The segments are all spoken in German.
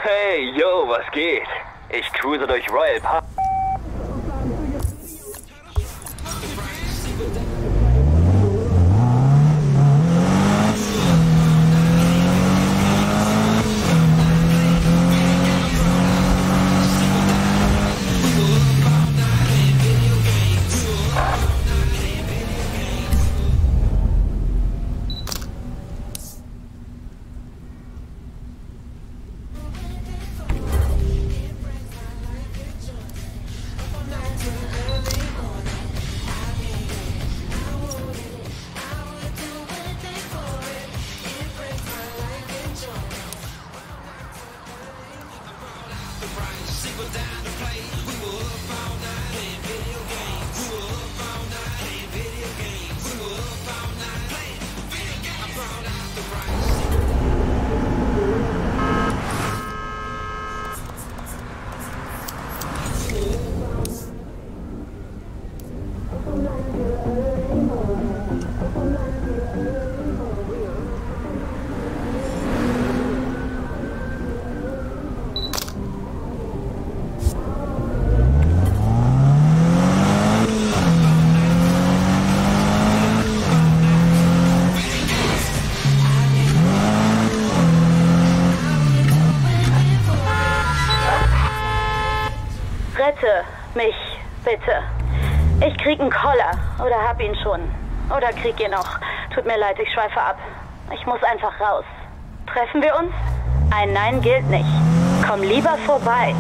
Hey, yo, was geht? Ich cruise durch Royal Park. Rette mich, bitte. Ich krieg einen Koller oder hab ihn schon. Oder krieg ihn noch. Tut mir leid, ich schweife ab. Ich muss einfach raus. Treffen wir uns? Ein Nein gilt nicht. Komm lieber vorbei.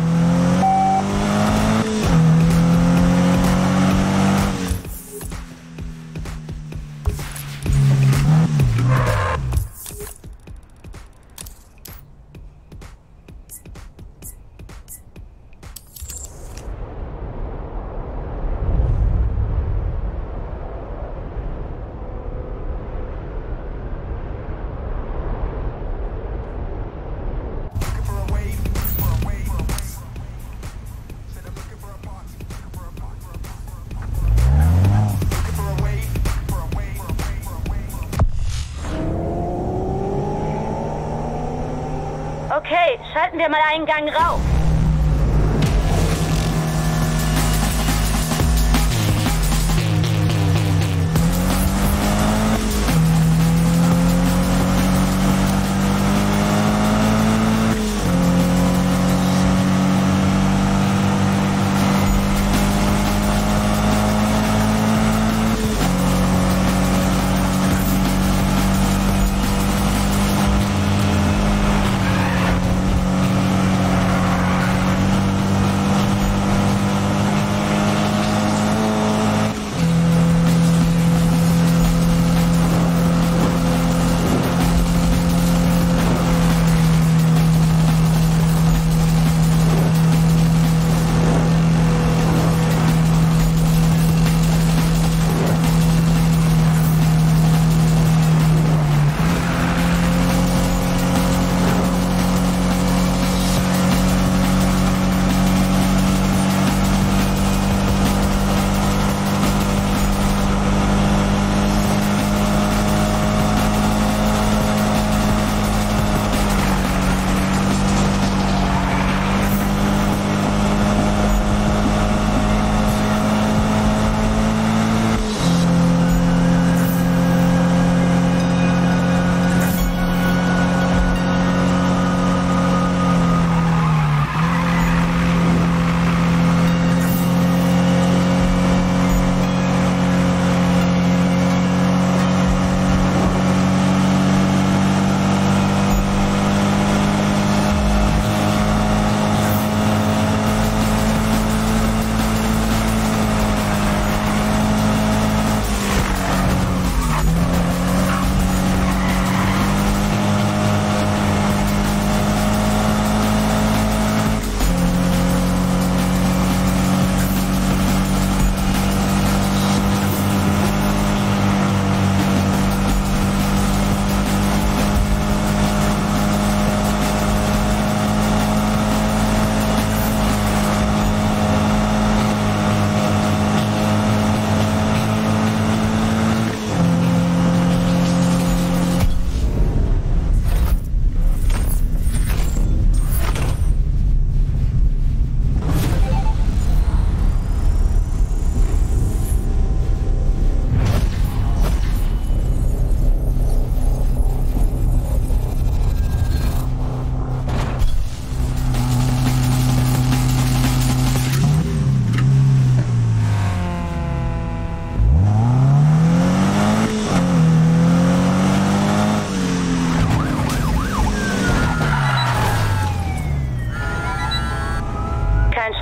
Okay, schalten wir mal einen Gang rauf.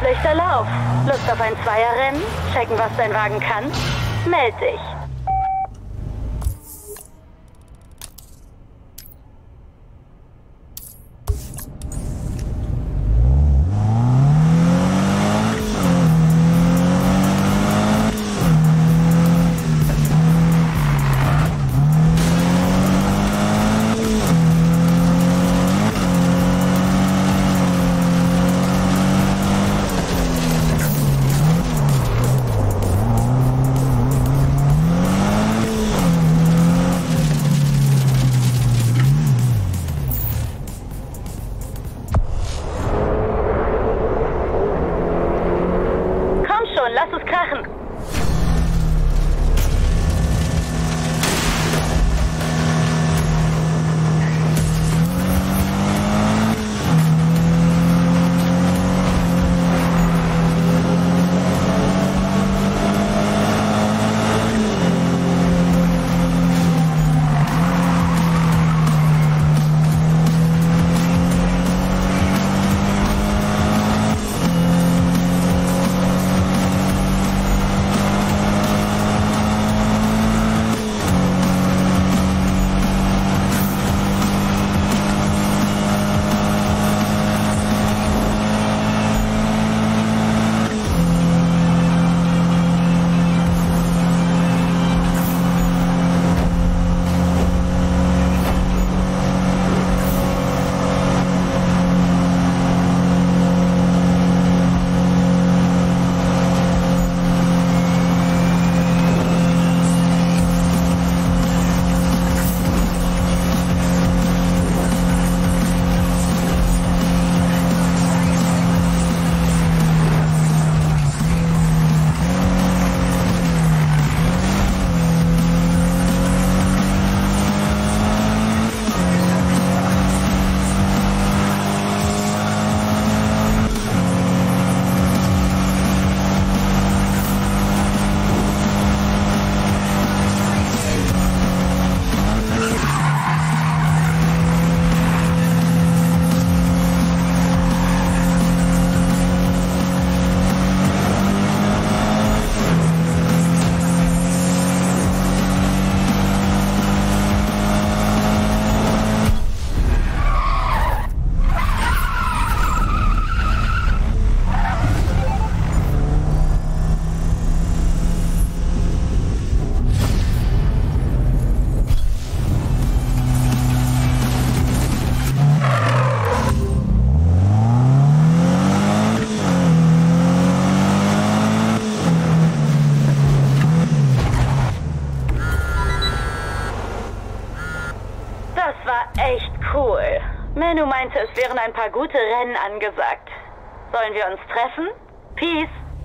Schlichter Lauf. Lust auf ein Zweierrennen? Checken, was dein Wagen kann? Meld dich. Lass es krachen! Manu meinte, es wären ein paar gute Rennen angesagt. Sollen wir uns treffen? Peace!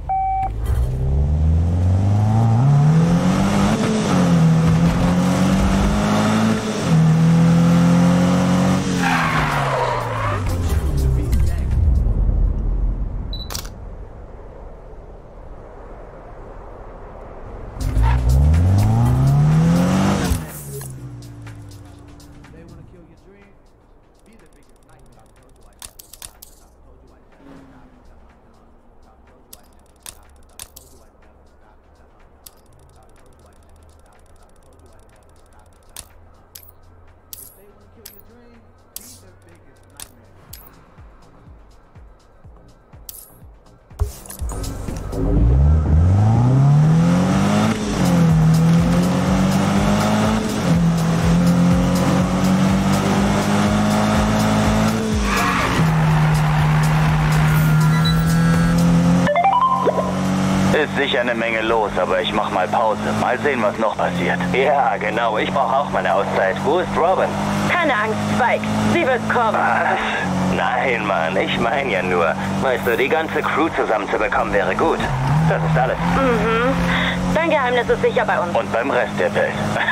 Ist sicher eine Menge los, aber ich mach mal Pause. Mal sehen, was noch passiert. Ja, genau. Ich brauche auch meine Auszeit. Wo ist Robin? Keine Angst, Spike. Sie wird kommen. Was? Nein, Mann. Ich meine ja nur. Weißt du, die ganze Crew zusammenzubekommen wäre gut. Das ist alles. Mhm. Dein Geheimnis ist sicher bei uns. Und beim Rest der Welt.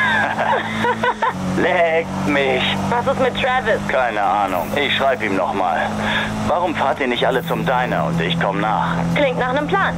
Leckt mich. Was ist mit Travis? Keine Ahnung. Ich schreibe ihm nochmal. Warum fahrt ihr nicht alle zum Diner und ich komme nach? Klingt nach einem Plan.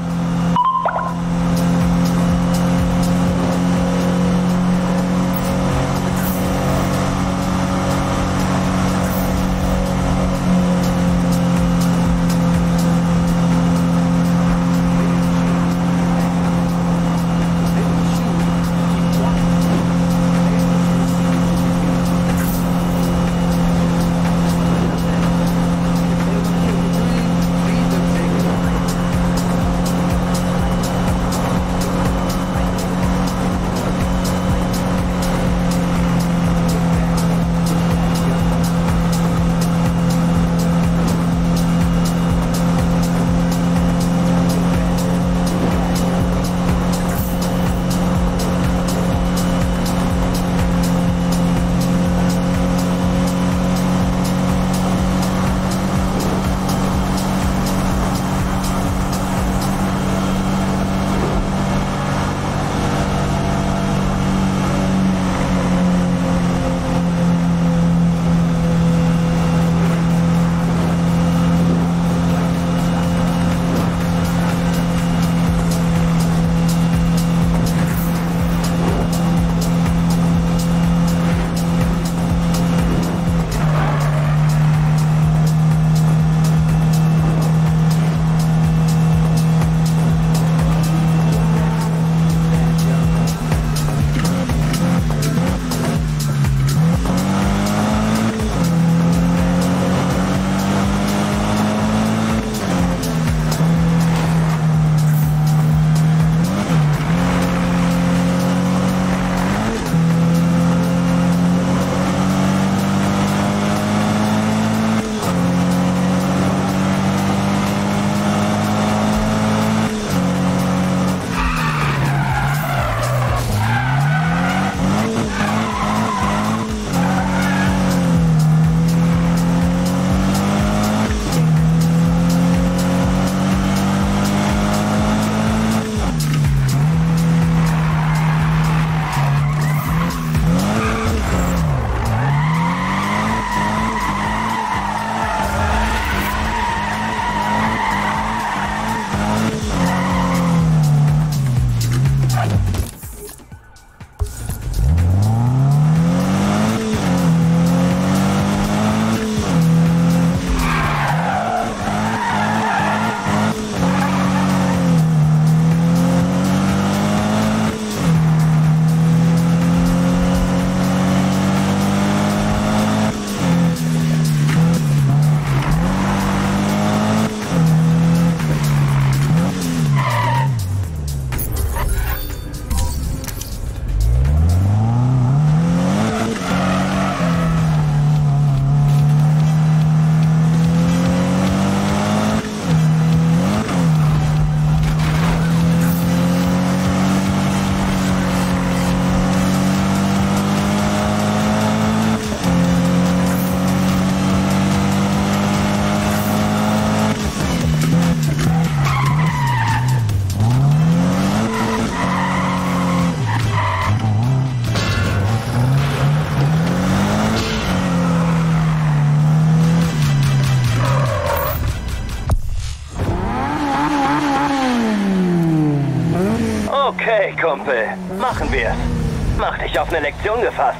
Natürlich, Kumpel. Machen wir's. Mach dich auf eine Lektion gefasst.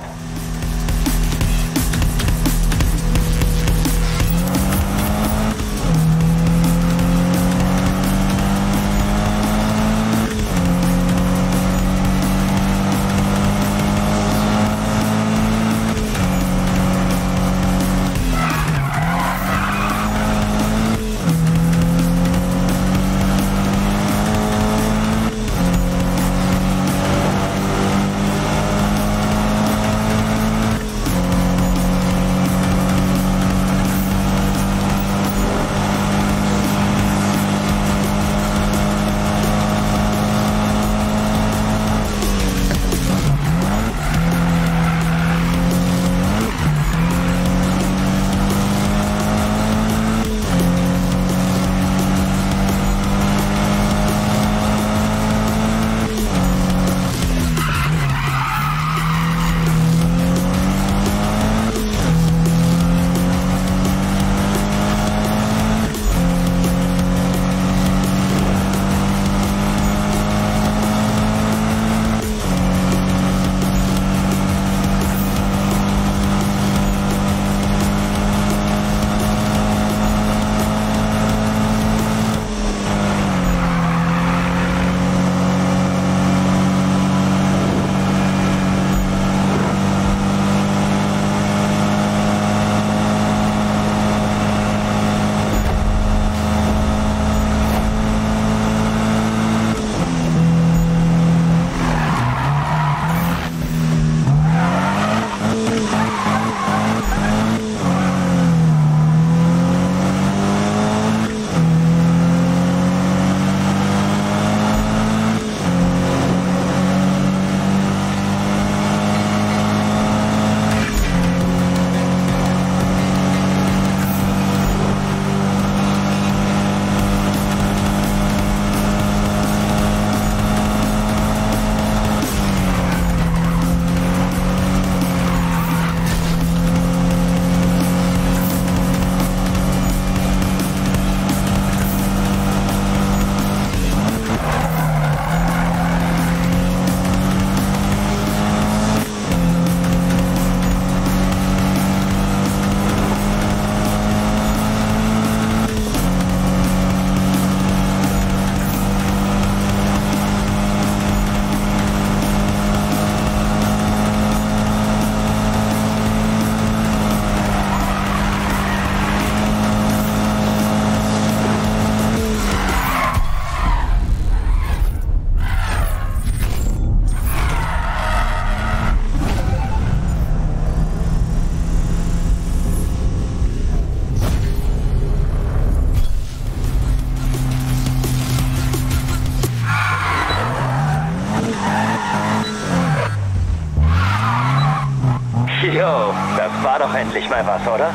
Jo, das war doch endlich mal was, oder?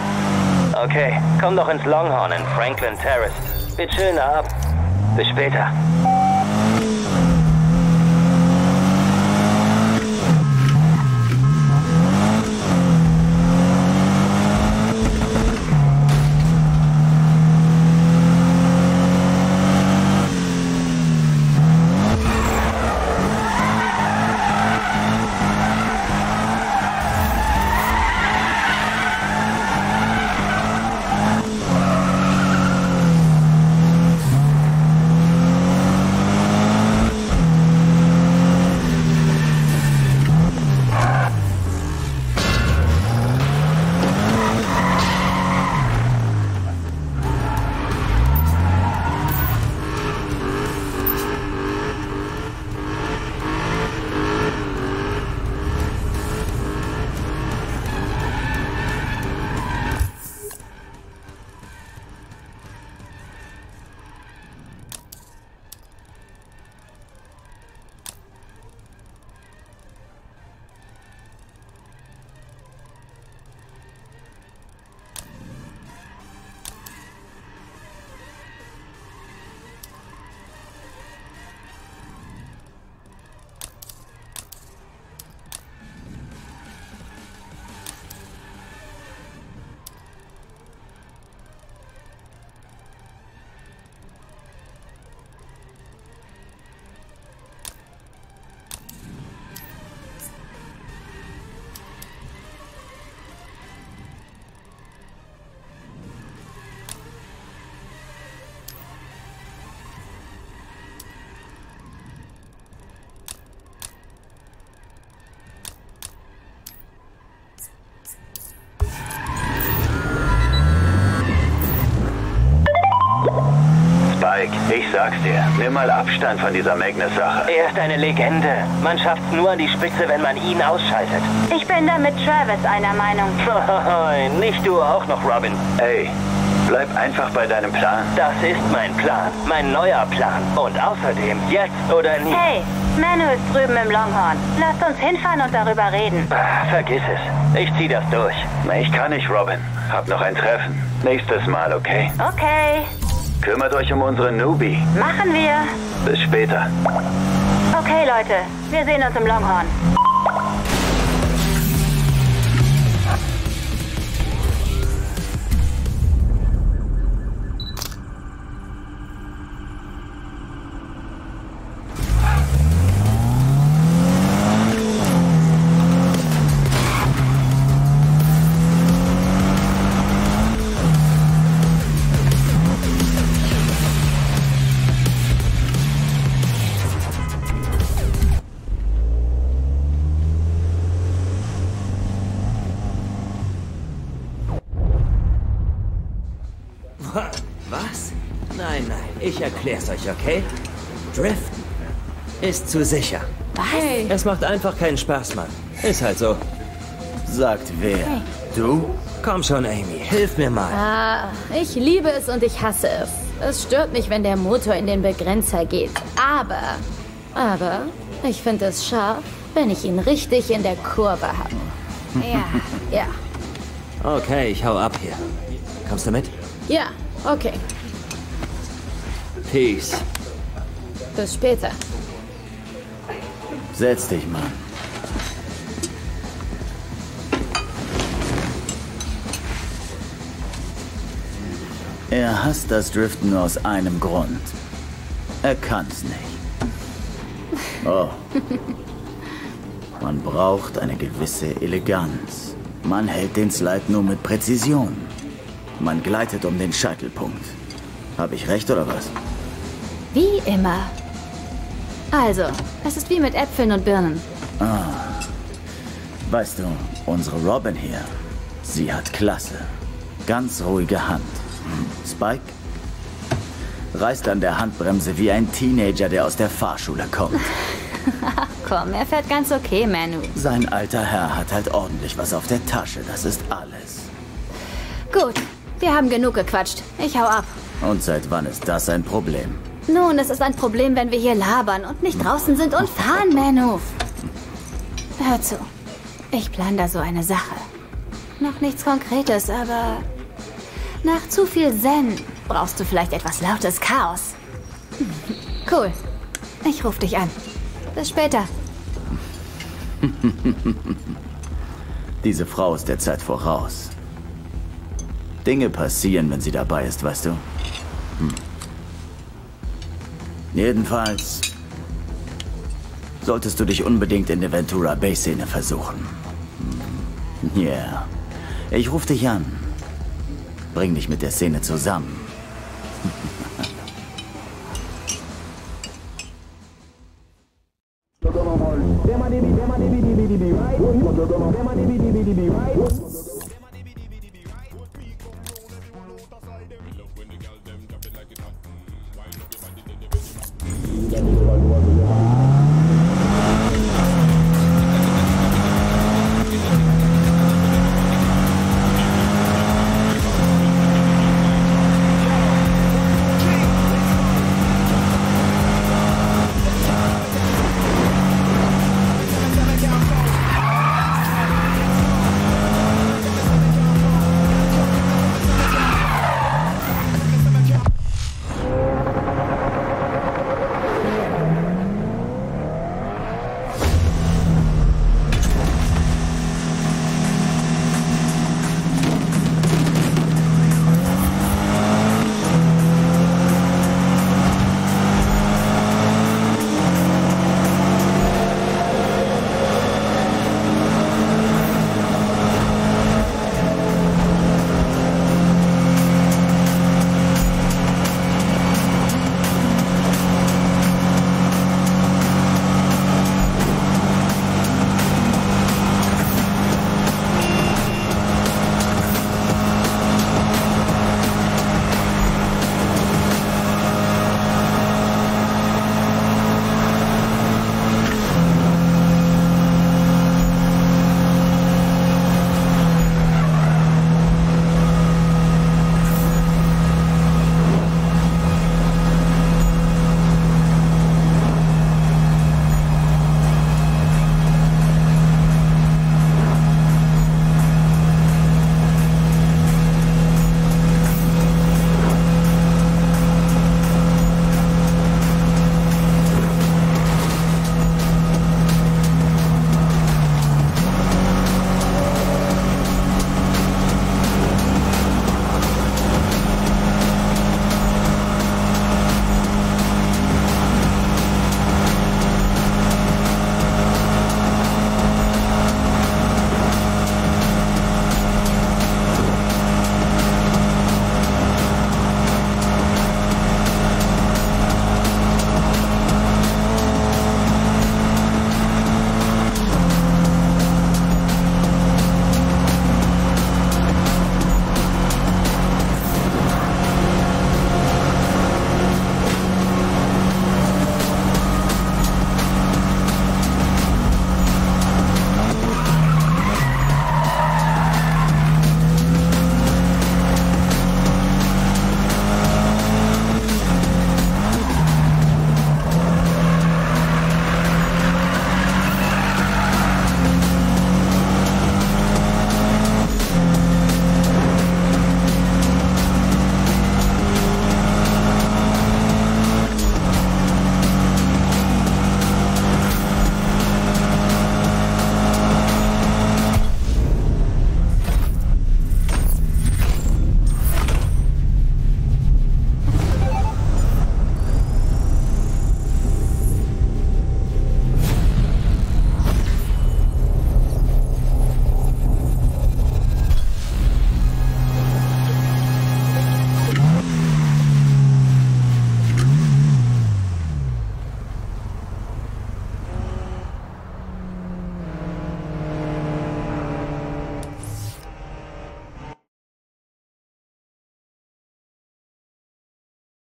Okay, komm doch ins Longhorn in Franklin Terrace. Wir chillen da ab. Bis später. Spike, ich sag's dir, nimm mal Abstand von dieser Magnus-Sache. Er ist eine Legende. Man schafft's nur an die Spitze, wenn man ihn ausschaltet. Ich bin da mit Travis einer Meinung. Nicht du auch noch, Robin. Ey, bleib einfach bei deinem Plan. Das ist mein Plan. Mein neuer Plan. Und außerdem, jetzt oder nie. Hey, Manu ist drüben im Longhorn. Lasst uns hinfahren und darüber reden. Vergiss es. Ich zieh das durch. Ich kann nicht, Robin. Hab noch ein Treffen. Nächstes Mal, okay? Okay, Kümmert euch um unsere Newbie. machen wir. Bis später. Okay, Leute, wir sehen uns im Longhorn. Was? Nein, ich erklär's euch, okay? Driften ist zu sicher. Hey. Es macht einfach keinen Spaß, Mann. Ist halt so. Sagt wer? Du? Komm schon, Amy, hilf mir mal. Ich liebe es und ich hasse es. Es stört mich, wenn der Motor in den Begrenzer geht. Aber, ich finde es scharf, wenn ich ihn richtig in der Kurve habe. Ja. Okay, ich hau ab hier. Kommst du mit? Ja, okay. Peace. Bis später. Setz dich, Mann. Er hasst das Driften nur aus einem Grund. Er kann's nicht. Oh. Man braucht eine gewisse Eleganz. Man hält den Slide nur mit Präzision. Man gleitet um den Scheitelpunkt. Habe ich recht oder was? Wie immer. Also, es ist wie mit Äpfeln und Birnen. Weißt du, unsere Robin hier, sie hat Klasse. Ganz ruhige Hand. Spike? Reißt an der Handbremse wie ein Teenager, der aus der Fahrschule kommt. Komm, er fährt ganz okay, Manu. Sein alter Herr hat halt ordentlich was auf der Tasche, das ist alles. Gut, wir haben genug gequatscht. Ich hau ab. Und seit wann ist das ein Problem? Nun, es ist ein Problem, wenn wir hier labern und nicht draußen sind und fahren, Manu. Hör zu, ich plan da so eine Sache. Noch nichts Konkretes, aber nach zu viel Zen brauchst du vielleicht etwas lautes Chaos. Cool, ich ruf dich an. Bis später. Diese Frau ist der Zeit voraus. Dinge passieren, wenn sie dabei ist, weißt du? Jedenfalls solltest du dich unbedingt in der Ventura Bay-Szene versuchen. Yeah. Ich ruf dich an. Bring dich mit der Szene zusammen. Then you go and